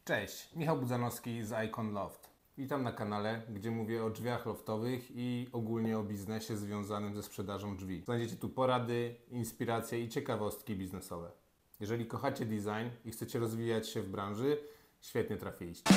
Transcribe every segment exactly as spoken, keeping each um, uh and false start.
Cześć, Michał Budzanowski z Icon Loft. Witam na kanale, gdzie mówię o drzwiach loftowych i ogólnie o biznesie związanym ze sprzedażą drzwi. Znajdziecie tu porady, inspiracje i ciekawostki biznesowe. Jeżeli kochacie design i chcecie rozwijać się w branży, świetnie trafiliście.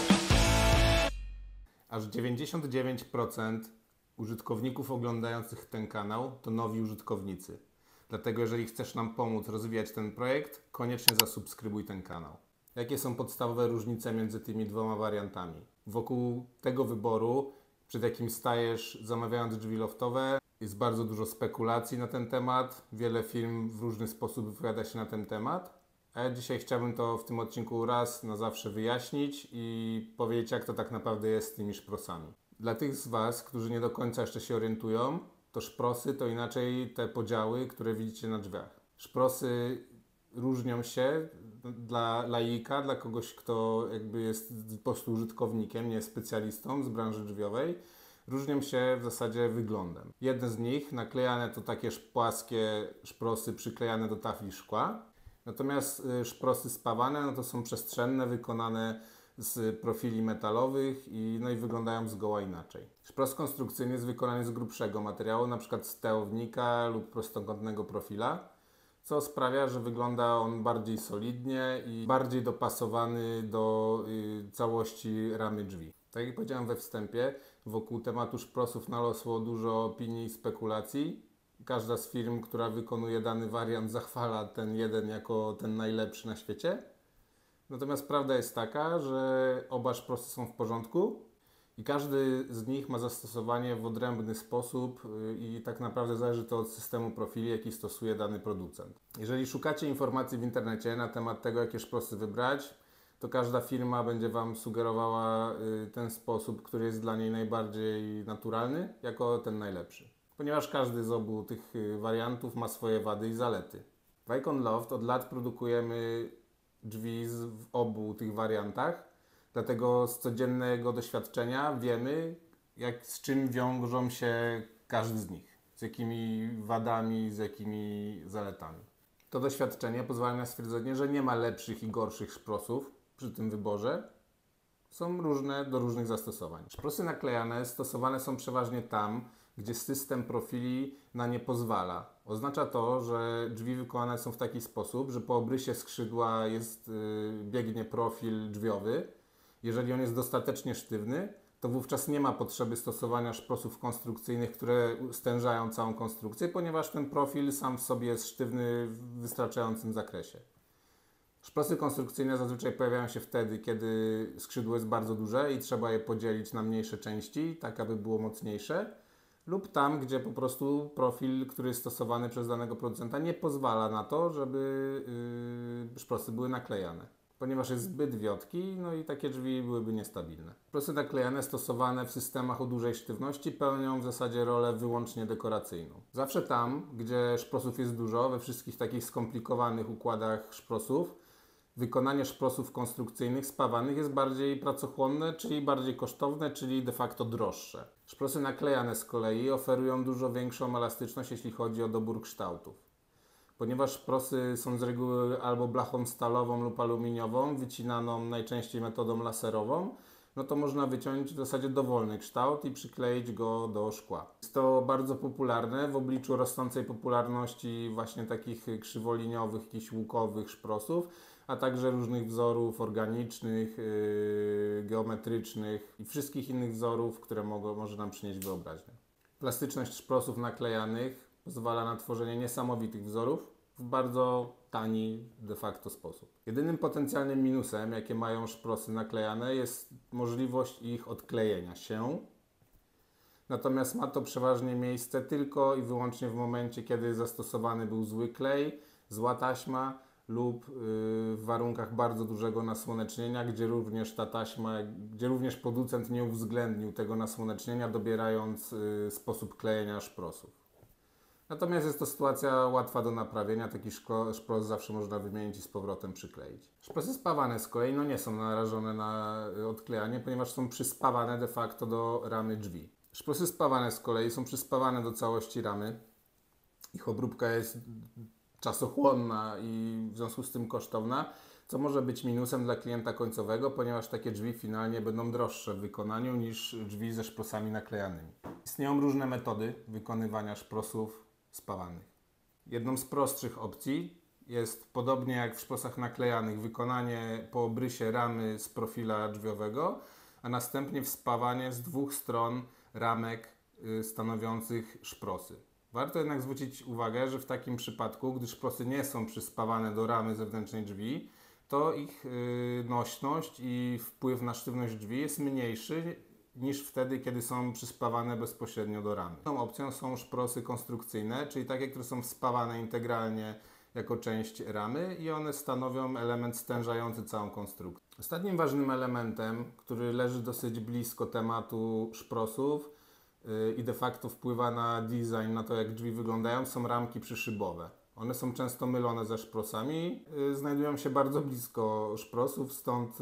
Aż dziewięćdziesiąt dziewięć procent użytkowników oglądających ten kanał to nowi użytkownicy. Dlatego jeżeli chcesz nam pomóc rozwijać ten projekt, koniecznie zasubskrybuj ten kanał. Jakie są podstawowe różnice między tymi dwoma wariantami? Wokół tego wyboru, przed jakim stajesz zamawiając drzwi loftowe, jest bardzo dużo spekulacji na ten temat. Wiele firm w różny sposób wypowiada się na ten temat. A ja dzisiaj chciałbym to w tym odcinku raz na zawsze wyjaśnić i powiedzieć, jak to tak naprawdę jest z tymi szprosami. Dla tych z Was, którzy nie do końca jeszcze się orientują, to szprosy to inaczej te podziały, które widzicie na drzwiach. Szprosy różnią się dla laika, dla kogoś, kto jakby jest po prostu użytkownikiem, nie specjalistą z branży drzwiowej, różnią się w zasadzie wyglądem. Jedne z nich naklejane to takie płaskie szprosy przyklejane do tafli szkła, natomiast szprosy spawane no to są przestrzenne, wykonane z profili metalowych i, no i wyglądają zgoła inaczej. Szpros konstrukcyjny jest wykonany z grubszego materiału, np. z tełownika lub prostokątnego profila, co sprawia, że wygląda on bardziej solidnie i bardziej dopasowany do y, całości ramy drzwi. Tak jak powiedziałem we wstępie, wokół tematu szprosów narosło dużo opinii i spekulacji. Każda z firm, która wykonuje dany wariant, zachwala ten jeden jako ten najlepszy na świecie. Natomiast prawda jest taka, że oba szprosy są w porządku i każdy z nich ma zastosowanie w odrębny sposób i tak naprawdę zależy to od systemu profili, jaki stosuje dany producent. Jeżeli szukacie informacji w internecie na temat tego, jakie szprosy wybrać, to każda firma będzie Wam sugerowała ten sposób, który jest dla niej najbardziej naturalny, jako ten najlepszy. Ponieważ każdy z obu tych wariantów ma swoje wady i zalety. W Icon Loft od lat produkujemy drzwi w obu tych wariantach, dlatego z codziennego doświadczenia wiemy, jak, z czym wiążą się każdy z nich, z jakimi wadami, z jakimi zaletami. To doświadczenie pozwala na stwierdzenie, że nie ma lepszych i gorszych szprosów przy tym wyborze. Są różne do różnych zastosowań. Szprosy naklejane stosowane są przeważnie tam, gdzie system profili na nie pozwala. Oznacza to, że drzwi wykonane są w taki sposób, że po obrysie skrzydła jest, yy, biegnie profil drzwiowy. Jeżeli on jest dostatecznie sztywny, to wówczas nie ma potrzeby stosowania szprosów konstrukcyjnych, które stężają całą konstrukcję, ponieważ ten profil sam w sobie jest sztywny w wystarczającym zakresie. Szprosy konstrukcyjne zazwyczaj pojawiają się wtedy, kiedy skrzydło jest bardzo duże i trzeba je podzielić na mniejsze części, tak aby było mocniejsze, lub tam, gdzie po prostu profil, który jest stosowany przez danego producenta, nie pozwala na to, żeby yy, szprosy były naklejane, ponieważ jest zbyt wiotki, no i takie drzwi byłyby niestabilne. Szprosy naklejane stosowane w systemach o dużej sztywności pełnią w zasadzie rolę wyłącznie dekoracyjną. Zawsze tam, gdzie szprosów jest dużo, we wszystkich takich skomplikowanych układach szprosów, wykonanie szprosów konstrukcyjnych spawanych jest bardziej pracochłonne, czyli bardziej kosztowne, czyli de facto droższe. Szprosy naklejane z kolei oferują dużo większą elastyczność, jeśli chodzi o dobór kształtów. Ponieważ szprosy są z reguły albo blachą stalową lub aluminiową, wycinaną najczęściej metodą laserową, no to można wyciąć w zasadzie dowolny kształt i przykleić go do szkła. Jest to bardzo popularne w obliczu rosnącej popularności właśnie takich krzywoliniowych, jakichś łukowych szprosów, a także różnych wzorów organicznych, yy, geometrycznych i wszystkich innych wzorów, które mogą, może nam przynieść wyobraźnia. Plastyczność szprosów naklejanych pozwala na tworzenie niesamowitych wzorów w bardzo tani de facto sposób. Jedynym potencjalnym minusem, jakie mają szprosy naklejane, jest możliwość ich odklejenia się. Natomiast ma to przeważnie miejsce tylko i wyłącznie w momencie, kiedy zastosowany był zły klej, zła taśma lub yy, w warunkach bardzo dużego nasłonecznienia, gdzie również ta taśma, gdzie również producent nie uwzględnił tego nasłonecznienia, dobierając yy, sposób klejenia szprosów. Natomiast jest to sytuacja łatwa do naprawienia, taki szkło, szpros zawsze można wymienić i z powrotem przykleić. Szprosy spawane z kolei no nie są narażone na odklejanie, ponieważ są przyspawane de facto do ramy drzwi. Szprosy spawane z kolei są przyspawane do całości ramy. Ich obróbka jest czasochłonna i w związku z tym kosztowna. co może być minusem dla klienta końcowego, ponieważ takie drzwi finalnie będą droższe w wykonaniu niż drzwi ze szprosami naklejanymi. Istnieją różne metody wykonywania szprosów spawanych. Jedną z prostszych opcji jest, podobnie jak w szprosach naklejanych, wykonanie po obrysie ramy z profila drzwiowego, a następnie wspawanie z dwóch stron ramek stanowiących szprosy. Warto jednak zwrócić uwagę, że w takim przypadku, gdy szprosy nie są przyspawane do ramy zewnętrznej drzwi, to ich nośność i wpływ na sztywność drzwi jest mniejszy niż wtedy, kiedy są przyspawane bezpośrednio do ramy. Tą opcją są szprosy konstrukcyjne, czyli takie, które są wspawane integralnie jako część ramy i one stanowią element stężający całą konstrukcję. Ostatnim ważnym elementem, który leży dosyć blisko tematu szprosów yy, i de facto wpływa na design, na to jak drzwi wyglądają, są ramki przyszybowe. One są często mylone ze szprosami, yy, znajdują się bardzo blisko szprosów, stąd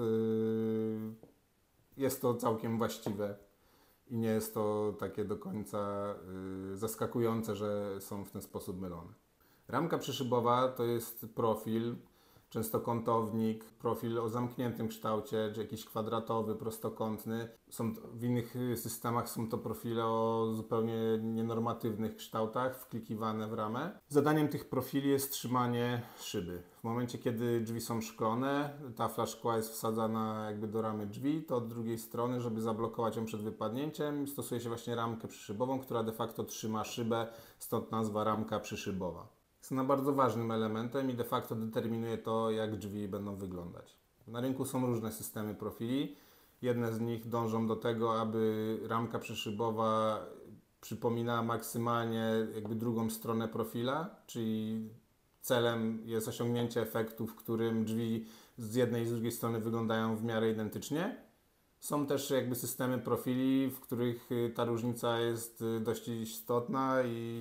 yy, jest to całkiem właściwe i nie jest to takie do końca yy, zaskakujące, że są w ten sposób mylone. Ramka przyszybowa to jest profil, często kątownik, profil o zamkniętym kształcie, czy jakiś kwadratowy, prostokątny. Są to, w innych systemach są to profile o zupełnie nienormatywnych kształtach, wklikiwane w ramę. Zadaniem tych profili jest trzymanie szyby. W momencie, kiedy drzwi są szklone, tafla szkła jest wsadzana jakby do ramy drzwi, to od drugiej strony, żeby zablokować ją przed wypadnięciem, stosuje się właśnie ramkę przyszybową, która de facto trzyma szybę, stąd nazwa ramka przyszybowa. Jest ona bardzo ważnym elementem i de facto determinuje to, jak drzwi będą wyglądać. Na rynku są różne systemy profili. Jedne z nich dążą do tego, aby ramka przyszybowa przypominała maksymalnie jakby drugą stronę profila, czyli celem jest osiągnięcie efektu, w którym drzwi z jednej i z drugiej strony wyglądają w miarę identycznie. Są też jakby systemy profili, w których ta różnica jest dość istotna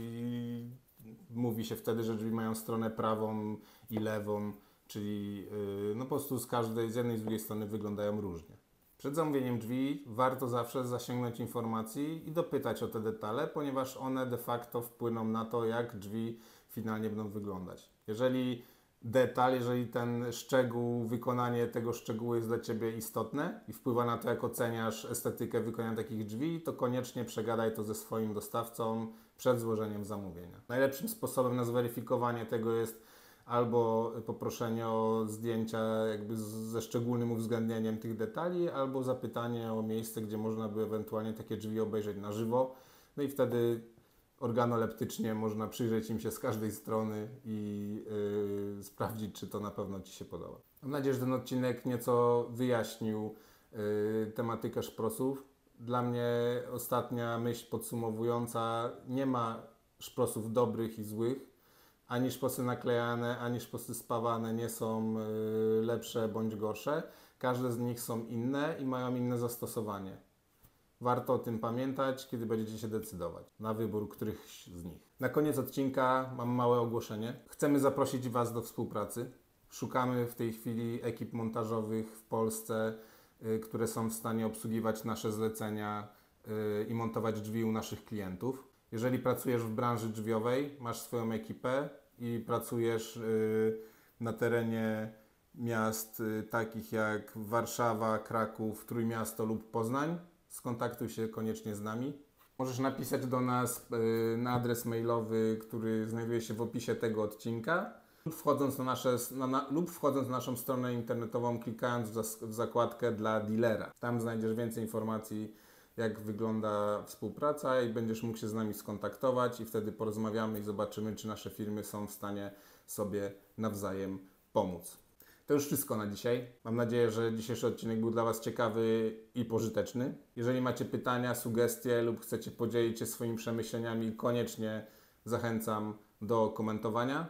i mówi się wtedy, że drzwi mają stronę prawą i lewą, czyli yy, no po prostu z każdej, z jednej i z drugiej strony wyglądają różnie. Przed zamówieniem drzwi warto zawsze zasięgnąć informacji i dopytać o te detale, ponieważ one de facto wpłyną na to, jak drzwi finalnie będą wyglądać. Jeżeli detal, jeżeli ten szczegół, wykonanie tego szczegółu jest dla Ciebie istotne i wpływa na to, jak oceniasz estetykę wykonania takich drzwi, to koniecznie przegadaj to ze swoim dostawcą przed złożeniem zamówienia. Najlepszym sposobem na zweryfikowanie tego jest albo poproszenie o zdjęcia jakby ze szczególnym uwzględnieniem tych detali, albo zapytanie o miejsce, gdzie można by ewentualnie takie drzwi obejrzeć na żywo. No i wtedy organoleptycznie można przyjrzeć im się z każdej strony i yy, sprawdzić, czy to na pewno Ci się podoba. Mam nadzieję, że ten odcinek nieco wyjaśnił yy, tematykę szprosów. Dla mnie ostatnia myśl podsumowująca: nie ma szprosów dobrych i złych. Ani szprosy naklejane, ani szprosy spawane nie są yy, lepsze bądź gorsze. Każde z nich są inne i mają inne zastosowanie. Warto o tym pamiętać, kiedy będziecie się decydować na wybór którychś z nich. Na koniec odcinka mam małe ogłoszenie. Chcemy zaprosić Was do współpracy. Szukamy w tej chwili ekip montażowych w Polsce, y, które są w stanie obsługiwać nasze zlecenia y, i montować drzwi u naszych klientów. Jeżeli pracujesz w branży drzwiowej, masz swoją ekipę i pracujesz y, na terenie miast y, takich jak Warszawa, Kraków, Trójmiasto lub Poznań, skontaktuj się koniecznie z nami. Możesz napisać do nas y, na adres mailowy, który znajduje się w opisie tego odcinka, lub wchodząc na, nasze, na, na, lub wchodząc na naszą stronę internetową, klikając w, zas, w zakładkę dla dealera. Tam znajdziesz więcej informacji, jak wygląda współpraca i będziesz mógł się z nami skontaktować i wtedy porozmawiamy i zobaczymy, czy nasze firmy są w stanie sobie nawzajem pomóc. To już wszystko na dzisiaj. Mam nadzieję, że dzisiejszy odcinek był dla Was ciekawy i pożyteczny. Jeżeli macie pytania, sugestie lub chcecie podzielić się swoimi przemyśleniami, koniecznie zachęcam do komentowania.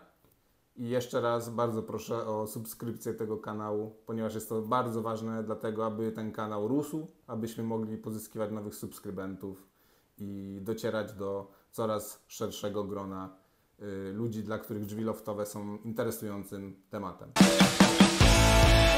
I jeszcze raz bardzo proszę o subskrypcję tego kanału, ponieważ jest to bardzo ważne dlatego, aby ten kanał rósł, abyśmy mogli pozyskiwać nowych subskrybentów i docierać do coraz szerszego grona y, ludzi, dla których drzwi loftowe są interesującym tematem.